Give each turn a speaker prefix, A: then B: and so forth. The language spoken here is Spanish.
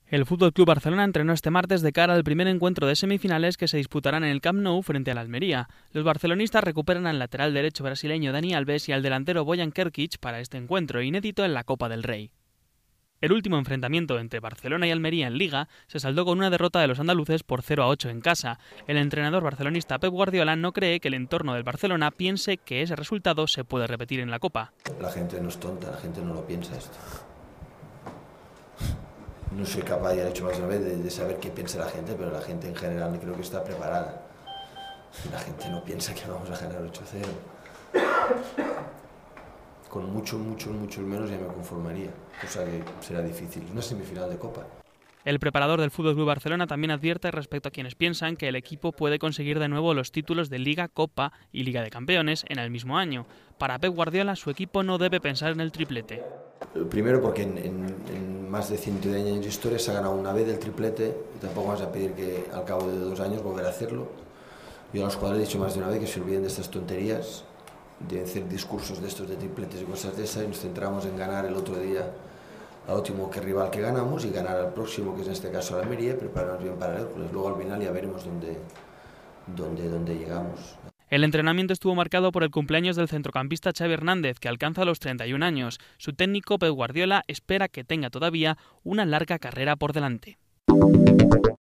A: El FC Barcelona entrenó este martes de cara al primer encuentro de semifinales que se disputarán en el Camp Nou frente al Almería. Los barcelonistas recuperan al lateral derecho brasileño Dani Alves y al delantero Bojan Krkić para este encuentro, inédito en la Copa del Rey. El último enfrentamiento entre Barcelona y Almería en Liga se saldó con una derrota de los andaluces por 0-8 en casa. El entrenador barcelonista Pep Guardiola no cree que el entorno del Barcelona piense que ese resultado se puede repetir en la Copa.
B: La gente no es tonta, la gente no lo piensa esto. No soy capaz, ya lo he dicho más de una vez, de saber qué piensa la gente, pero la gente en general creo que está preparada. La gente no piensa que vamos a ganar 8-0. Con mucho menos ya me conformaría, cosa que será difícil. Una semifinal de Copa.
A: El preparador del FC Barcelona también advierte respecto a quienes piensan que el equipo puede conseguir de nuevo los títulos de Liga, Copa y Liga de Campeones en el mismo año. Para Pep Guardiola, su equipo no debe pensar en el triplete.
B: Primero porque en más de 110 años de historia se ha ganado una vez el triplete y tampoco vamos a pedir que al cabo de 2 años volver a hacerlo. Yo a los jugadores he dicho más de una vez que se olviden de estas tonterías, de hacer discursos de estos de tripletes y cosas de esas, y nos centramos en ganar el otro día al último rival que ganamos y ganar al próximo, que es en este caso el Almería, y prepararnos bien para el Hércules. Luego al final ya veremos dónde llegamos.
A: El entrenamiento estuvo marcado por el cumpleaños del centrocampista Xavi Hernández, que alcanza los 31 años. Su técnico, Pep Guardiola, espera que tenga todavía una larga carrera por delante.